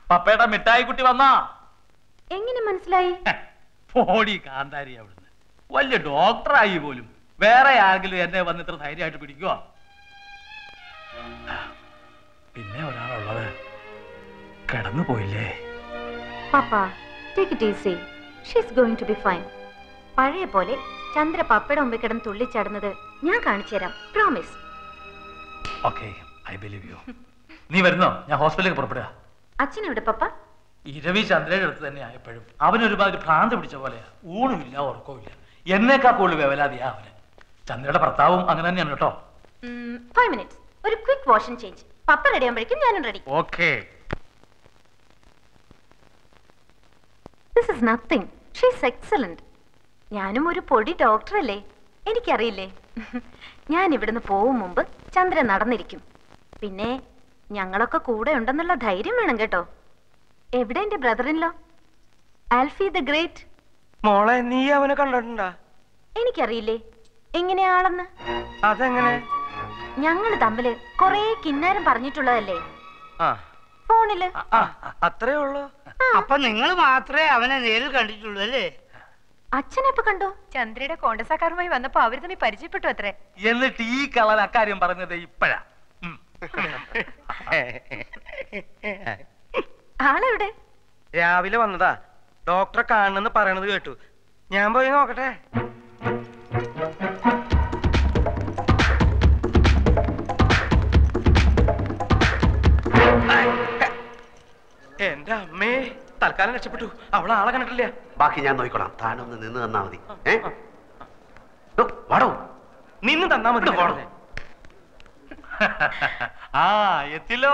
പപ്പയുടെ മിഠായി കുട്ടി വന്നാ എങ്ങനെ മനസ്സിലായി? പോടി കാന്താരി അവിടുന്ന്. വലിയ ഡോക്ടറായി പോലും വേറെ ആരെങ്കിലും എന്നെ വന്ന് ഇത്ര ധൈര്യമായിട്ട് പിടിക്കുവോ? പിന്നെ ഒരാളുള്ളത് കിടന്നു പോയില്ലേ? പാപ്പ, take it easy. She's going to be fine. പഴയ പോലെ ചന്ദ്ര പപ്പയുടെ മുമ്പിൽ കിടന്ന് തുള്ളിച്ചാടുന്നത് ഞാൻ കാണിച്ചു തരാം. Promise. Okay, I believe you. നീ വരുന്നോ? ഞാൻ ഹോസ്പിറ്റലിലേക്ക് പുറപ്പെടുക. അച്ഛനെവിടെ പപ്പ? ഇരവി ചന്ദ്രയുടെ അടുത്ത് തന്നെ ആയപ്പോഴും അവനൊരുമാതിരി ഭ്രാന്ത് പിടിച്ച പോലെയാ. ഊണുമില്ല, ഉറക്കവുമില്ല. എന്നേക്കാ കൂടുതൽ വേവലാതിയാ അവന്. ചന്ദ്രയുടെ ഭർത്താവും അങ്ങനെ തന്നെയാണ് കേട്ടോ. 5 minutes. ഒരു ക്വിക്ക് വാഷ് ആൻഡ് ചേഞ്ച്. പപ്പ റെഡി ആകുമ്പോഴേക്കും ഞാനും ready. Okay. This is nothing. She's excellent. ഞാനും ഒരു പൊടി ഡോക്ടറല്ലേ, എനിക്കറിയില്ലേ. ഞാൻ ഇവിടുന്ന് പോവും മുമ്പ് ചന്ദ്രൻ നടന്നിരിക്കും. പിന്നെ ഞങ്ങളൊക്കെ കൂടെ ഉണ്ടെന്നുള്ള ധൈര്യം വേണം കേട്ടോ. എവിടെ എന്റെ ബ്രദറിൻലോ ആൽഫി ദ ഗ്രേറ്റ്? മോളെ, നീ അവനെ കണ്ടിട്ടുണ്ടാ? എനിക്കറിയില്ലേ എങ്ങനെയാളെന്ന്. അതെങ്ങനെ? ഞങ്ങള് തമ്മില് കൊറേ കിന്നാരം പറഞ്ഞിട്ടുള്ളതല്ലേ ഫോണില്. അത്രേ ഉള്ളൂ. അപ്പൊ നിങ്ങൾ മാത്രമേ അവനെ നേരിൽ കണ്ടിട്ടുള്ളൂ അല്ലേ? അച്ഛനെപ്പോ കണ്ടു? ചന്ദ്രയുടെ കോണ്ടസാക്കാരുമായി വന്നപ്പോ അവര് തമ്മിൽ പരിചയപ്പെട്ടു അത്രേ. എന്നിട്ട് ഈ കളൻ അക്കാര്യം പറഞ്ഞത് ഇപ്പഴാ. ആളെവിടെ? രാവിലെ വന്നതാ. ഡോക്ടറെ കാണണമെന്ന് പറയണത് കേട്ടു. ഞാൻ പോയി നോക്കട്ടെ. എന്റെ അമ്മേ, തൽക്കാലം രക്ഷപ്പെട്ടു. അവളെ ആളെ കണ്ടിട്ടില്ല. ബാക്കി ഞാൻ നോക്കിക്കോളാം. താനൊന്ന് നിന്ന് തന്നാ മതി. വാടോ, നിന്ന് തന്നാ മതി. ആ, എത്തില്ലോ.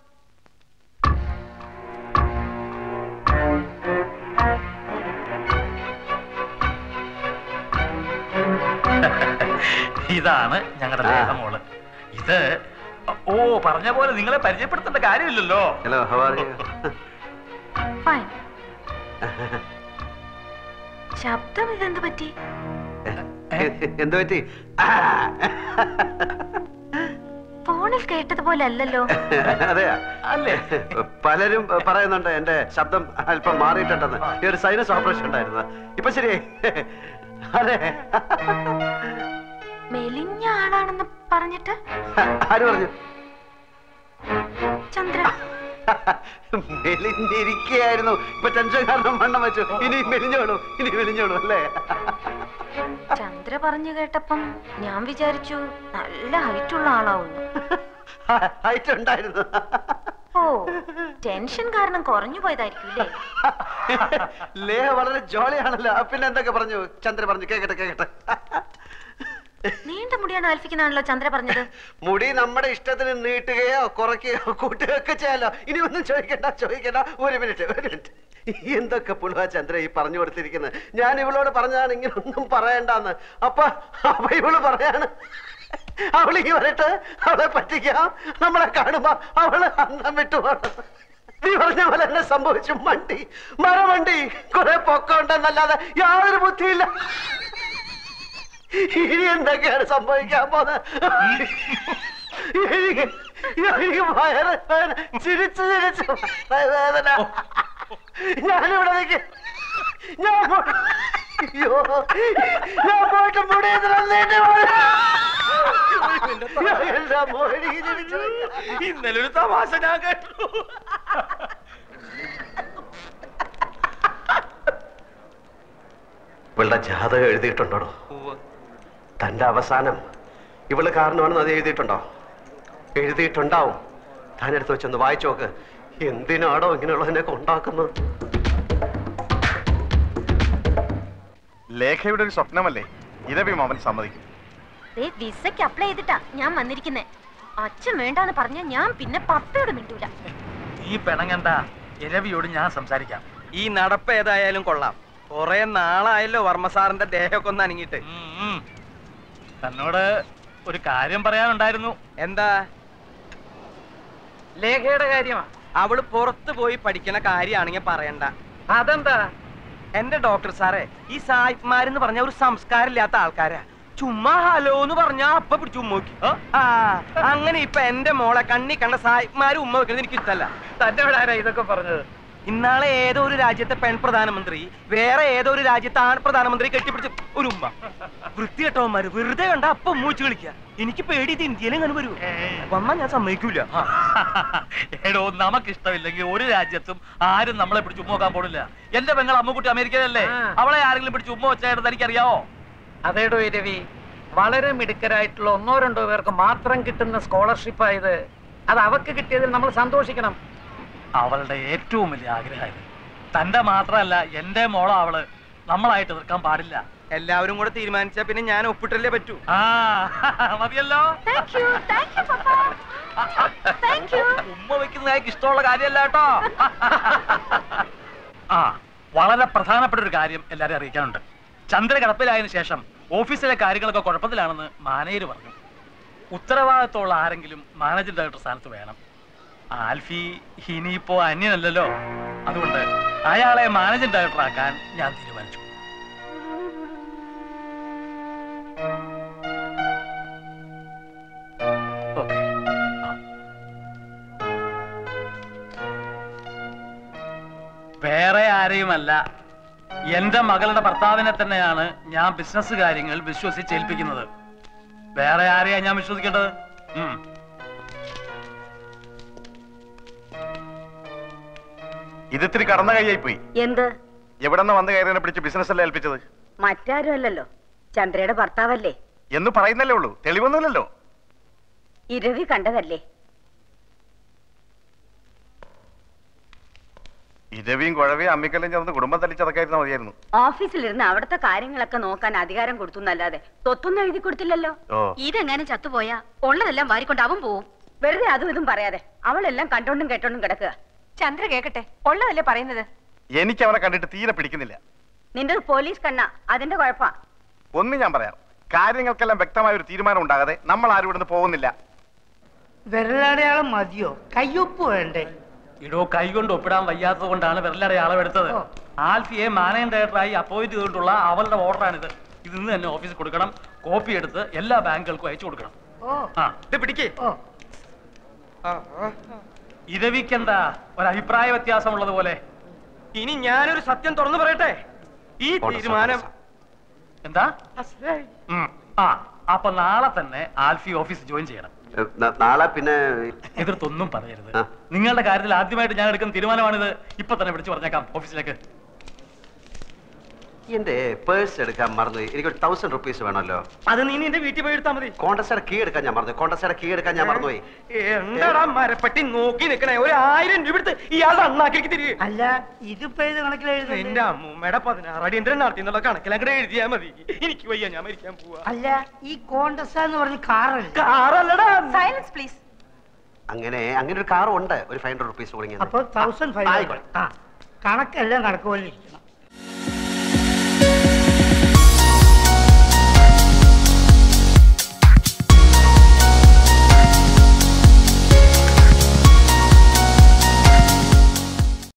ഇതാണ് ഞങ്ങളുടെ ലേഖമോള്. ഇത് പറഞ്ഞ പോലെ നിങ്ങളെ പരിചയപ്പെടുത്തേണ്ട കാര്യമില്ലല്ലോ. Hello, how are you? Fine. ശബ്ദം ഇതെന്ത് പറ്റി? എന്ത് പറ്റി? ഫോണിൽ കേട്ടതുപോലെ അല്ലല്ലോ. അതെയാ? അല്ലേ? പലരും പറയുന്നുണ്ട് എന്റെ ശബ്ദം അല്പം മാറിയിട്ടുണ്ടെന്ന്. ഈ ഒരു സൈനസ് ഓപ്പറേഷൻ ഉണ്ടായിരുന്നു. ഇപ്പൊ ശരിയായി. അതെ. മെലിഞ്ഞ ആളാണെന്ന് പറഞ്ഞിട്ട് ആര് പറഞ്ഞു? ചന്ദ്ര മെലിഞ്ഞിരിക്കുകയായിരുന്നു. ഇപ്പൊ ടെൻഷൻ കാരണം വണ്ണം വെച്ചു. ഇനി മെലിഞ്ഞോളൂ, ഇനി മെലിഞ്ഞോളൂ അല്ലേ? ചന്ദ്ര പറഞ്ഞു കേട്ടപ്പം ഞാൻ വിചാരിച്ചു നല്ല ഹൈറ്റുള്ള ആളാവുന്നു. ഹൈറ്റ് ഉണ്ടായിരുന്നു. ഓ, ടെൻഷൻ കാരണം കുറഞ്ഞു പോയതായിരിക്കും അല്ലേ? ലേഹ വളരെ ജോളിയാണല്ലോ. പിന്നെ എന്തൊക്കെ പറഞ്ഞു ചന്ദ്ര? പറഞ്ഞു കേക്കട്ടെ കേക്കട്ടെ. നീണ്ട മുടിയാണ് ആൽഫിക്കുന്നാണല്ലോ ചന്ദ്ര പറഞ്ഞത്. മുടി നമ്മുടെ ഇഷ്ടത്തിന് നീട്ടുകയോ കുറയ്ക്കുകയോ കൂട്ടുകയോ ഒക്കെ ചെയ്യാലോ. ഇനി ഒന്നും ചോദിക്കണ്ട. ഒരു മിനിറ്റ്. എന്തൊക്കെ പുളുവാ ചന്ദ്ര ഈ പറഞ്ഞു കൊടുത്തിരിക്കുന്നത്. ഞാൻ ഇവളോട് പറഞ്ഞതാണ് ഇങ്ങനെ ഒന്നും പറയണ്ടെന്ന്. അപ്പൊ ഇവള് പറയാണ് അവളിങ്ങി വരട്ടെ, അവളെ പറ്റിക്കാം, നമ്മളെ കാണുമ്പോ അവള് അന്നം വിട്ടുപോകണം. നീ പറഞ്ഞ പോലെ എന്നെ സംഭവിച്ചു. മരമണ്ടി കുറെ പൊക്കമുണ്ടെന്നല്ലാതെ യാതൊരു ബുദ്ധിയില്ല. ഇനി എന്തൊക്കെയാണ് സംഭവിക്കാൻ പോകുന്നത്? എനിക്ക് വയറ് ചിരിച്ച് വേദന. ഞാനിവിടെ നിൽക്കും. ഞാൻ പോയിട്ട് ഇന്നലെ ഒരു തമാശ ഞാൻ കേട്ടു. ഇവളുടെ ജാതകം എഴുതിയിട്ടുണ്ടോ? തന്റെ അവസാനം ഇവള് കാരണമാണെന്ന് അത് എഴുതിയിട്ടുണ്ടോ? എഴുതിയിട്ടുണ്ടാവും. താനെടുത്ത് വെച്ചൊന്ന് വായിച്ചു നോക്ക്. എന്തിനാണോ ഇങ്ങനെയുള്ളതിനൊക്കെ ഉണ്ടാക്കുന്നത്? ലേഖയുടെ ഒരു സ്വപ്നമല്ലേ ഇരവി മാമൻ സമ്മതിക്കും. വിസയ്ക്ക് അപ്ലൈ ചെയ്തിട്ടാ ഞാൻ വന്നിരിക്കുന്നേ. അച്ഛൻ വേണ്ടാന്ന് പറഞ്ഞ ഞാൻ പിന്നെ പപ്പയോട് മിണ്ടൂല. നീ പെണങ്ങണ്ട, ഇരവിയോട് ഞാൻ സംസാരിക്കാം. ഈ നടപ്പ് ഏതായാലും കൊള്ളാം. കൊറേ നാളായല്ലോ വർമ്മ സാറിന്റെ ദേഹമൊക്കെ ഒന്ന് അനങ്ങിട്ട്. തന്നോട് ഒരു കാര്യം പറയാനുണ്ടായിരുന്നു. എന്താ? ലേഖയുടെ കാര്യമാ. അവള് പുറത്തു പോയി പഠിക്കണ കാര്യമാണെങ്കിൽ പറയണ്ട. അതെന്താ? എന്റെ ഡോക്ടർ സാറേ, ഈ സായിപ്പ്മാരെന്ന് പറഞ്ഞ ഒരു സംസ്കാരമില്ലാത്ത ആൾക്കാരാ. ചുമ്മാ ഹലോ എന്ന് പറഞ്ഞാ അപ്പ പിടിച്ചു ഉമ്മ നോക്കി. അങ്ങനെ ഇപ്പൊ എന്റെ മോളെ കണ്ണി കണ്ട സായിപ്പ്മാര് ഉമ്മ വെക്കുന്നത് എനിക്ക് ഇഷ്ടല്ല. തന്നോട് ആരാ ഇതൊക്കെ പറഞ്ഞത്? ഇന്നാളെ ഏതോ ഒരു രാജ്യത്തെ പെൺ പ്രധാനമന്ത്രി വേറെ ഏതോ ഒരു രാജ്യത്തെ ആൺ പ്രധാനമന്ത്രി കെട്ടിപ്പിടിച്ച് ഒരു ഉമ്മ. വൃത്തികെട്ടവന്മാര് വെറുതെ കണ്ട അപ്പം മൂച്ച് കളിക്കുക. എനിക്ക് പേടി ഇത് ഇന്ത്യയിലും അങ്ങനെ വരൂ. വന്നാ ഞാൻ സമ്മതിക്കൂല. എടോ, നമുക്കിഷ്ടമില്ലെങ്കിൽ ഒരു രാജ്യത്തും ആരും നമ്മളെ പിടിച്ച് ഉമ്മ നോക്കാൻ പോണില്ല. എന്റെ പെങ്ങൾ അമ്മുക്കുട്ടി അമേരിക്കയിലല്ലേ, അവളെ ആരെങ്കിലും പിടിച്ച് ഉമ്മ വെച്ചായിട്ട് എനിക്കറിയാവോ? അതേടോ രവി, വളരെ മിടുക്കരായിട്ടുള്ള 1-2 പേർക്ക് മാത്രം കിട്ടുന്ന സ്കോളർഷിപ്പായത്. അത് അവർക്ക് കിട്ടിയതിൽ നമ്മൾ സന്തോഷിക്കണം. അവളുടെ ഏറ്റവും വലിയ ആഗ്രഹമായത്. തന്റെ മാത്രമല്ല, എന്റെ മോളോ അവള്. നമ്മളായിട്ട് എതിർക്കാൻ പാടില്ല. എല്ലാവരും കൂടെ തീരുമാനിച്ചാ പിന്നെ ഞാൻ ഒപ്പിട്ടല്ലേ പറ്റൂ. മതിയല്ലോ. ഉമ്മ വെക്കുന്ന എനിക്ക് ഇഷ്ടമുള്ള കാര്യമല്ല കേട്ടോ. വളരെ പ്രധാനപ്പെട്ട ഒരു കാര്യം എല്ലാരും അറിയിക്കാനുണ്ട്. ചന്ദ്ര കിടപ്പിലായതിനു ശേഷം ഓഫീസിലെ കാര്യങ്ങളൊക്കെ കുഴപ്പത്തിലാണെന്ന് മാനേജർ പറഞ്ഞു. ഉത്തരവാദിത്തമുള്ള ആരെങ്കിലും മാനേജിംഗ് ഡയറക്ടർ സ്ഥാനത്ത് വേണം. ആൽഫി ഇനിയിപ്പോ അന്യനല്ലല്ലോ. അതുകൊണ്ട് അയാളെ മാനേജിംഗ് ഡയറക്ടർ ആക്കാൻ ഞാൻ തീരുമാനിച്ചു. ഓക്കെ. വേറെ ആരെയുമല്ല, എന്റെ മകളുടെ ഭർത്താവിനെ തന്നെയാണ് ഞാൻ ബിസിനസ് കാര്യങ്ങൾ വിശ്വസിച്ചേൽപ്പിക്കുന്നത്. വേറെ ആരെയാ ഞാൻ വിശ്വസിക്കേണ്ടത്? ഇതിത്തിരി കടന്ന കൈയായി പോയി. എന്ത്? എവിടെന്ന് വന്ന് കയറിനെ പിടിച്ച് ബിസിനസ് അല്ലേ ഏൽപ്പിച്ചത്? മറ്റാരും അല്ലല്ലോ, ചന്ദ്രയുടെ ഭർത്താവല്ലേ എന്ന് പറയുന്നല്ലേ ഉള്ളൂ, തെളിവൊന്നുമില്ലല്ലോ. ഇരവി കണ്ടതല്ലേ? ഇരവിയും കുഴവിയും അമ്മിക്കല്ലും ചേർന്ന് കുടുംബം തല്ലിച്ചതൊക്കെയായിരുന്നു മതിയായിരുന്നു. ഓഫീസിലിരുന്ന് അവിടുത്തെ കാര്യങ്ങളൊക്കെ നോക്കാൻ അധികാരം കൊടുത്തു എന്നല്ലാതെ തൊത്തൊന്നും എഴുതി കൊടുത്തില്ലല്ലോ. ഇതെങ്ങാനും ചത്തുപോയാ ഉള്ളതെല്ലാം വാരിക്കൊണ്ട് അവൻ പോവും. വെറുതെ അതും ഇതും പറയാതെ അവളെല്ലാം കണ്ടോണ്ടും കേട്ടോണ്ടും കിടക്കുക. ചന്ദ്ര കേക്കട്ടെ, ഉള്ളതല്ലേ പറയുന്നത്. എനിക്ക് അവനെ കണ്ടിട്ട് തീരെ പിടിക്കുന്നില്ല. നിന്റെ പോലീസ് കണ്ണ, അതിന്റെ കുഴപ്പാ. ഒന്ന് ഞാൻ പറയാം, കാര്യങ്ങൾക്കെല്ലാം വ്യക്തമായ ഒരു തീരുമാനം ഉണ്ടാകാതെ നമ്മൾ ആരും ഇവിടുന്ന് പോകുന്നില്ല. വിരലടയാളം മതിയോ? കയ്യൊപ്പ് വേണ്ടേ? ഇടോ, കൈ കൊണ്ട് ഒപ്പിടാൻ വയ്യാത്തത് കൊണ്ടാണ് വിരലടയാളം എടുത്തത്. ആൽഫിയെ മാനേജിംഗ് ഡയറക്ടറായി അപ്പോയിന്റ് ചെയ്തിട്ടുള്ള അവളുടെ ഓർഡറാണിത്. ഇത് ഇന്ന് തന്നെ ഓഫീസിൽ കൊടുക്കണം. കോപ്പി എടുത്ത് എല്ലാ ബാങ്കുകൾക്കും അയച്ചു കൊടുക്കണം. ഇരവിക്കെന്താ ഒരു അഭിപ്രായ വ്യത്യാസമുള്ളത് പോലെ? ഇനി ഞാനൊരു സത്യം തുറന്നു പറയട്ടെ. ഈ തീരുമാനം എന്താ? അപ്പൊ നാളെ തന്നെ ആൽഫി ഓഫീസ് ജോയിൻ ചെയ്യണം. നാളെ പിന്നെ എതിർത്തൊന്നും പറയരുത്. നിങ്ങളുടെ കാര്യത്തിൽ ആദ്യമായിട്ട് ഞാൻ എടുക്കുന്ന തീരുമാനമാണിത്. ഇപ്പൊ തന്നെ വിളിച്ചു പറഞ്ഞേക്കാം ഓഫീസിലേക്ക്. എന്റെ പേഴ്സ് എടുക്കാൻ മറന്നു. എനിക്ക് 1000 rupees വേണമല്ലോ. അത് നീ നിന്റെ വീട്ടിൽ പോയി എടുത്താൽ മതി. കോണ്ടസയുടെ കീ എടുക്കാൻ ഞാൻ മറന്നു. കോണ്ടസയുടെ കീ എടുക്കാൻ ഞാൻ മറന്നുപോയി. എന്താടാ മരപ്പെട്ടി നോക്കി നിൽക്കണേ? 1000 രൂപ എടുത്ത് ഇയാളുടെ അണ്ണാക്കിലേക്ക് തിരികെ. അല്ല, ഇതിപ്പോ ഏത് കണക്കിൽ എഴുതുന്നത്? എന്റെ അമ്മൂമ്മയുടെ 16 അടിയന്തരം നടത്തി എന്നുള്ള കണക്കിലങ്ങടെ എഴുതിയാ മതി. എനിക്ക് വയ്യ, ഞാൻ മരിക്കാൻ പോവാ. അല്ല, ഈ കോണ്ടസ എന്ന് പറഞ്ഞ കാറല്ല? കാറല്ലടാ. Silence please. അങ്ങനെ ഒരു കാർ ഉണ്ട്. ഒരു 500 rupees കൊടുങ്ങി. അപ്പൊ 1500. കണക്കെല്ലാം കണക്ക് പോലെ ഇരിക്കണം.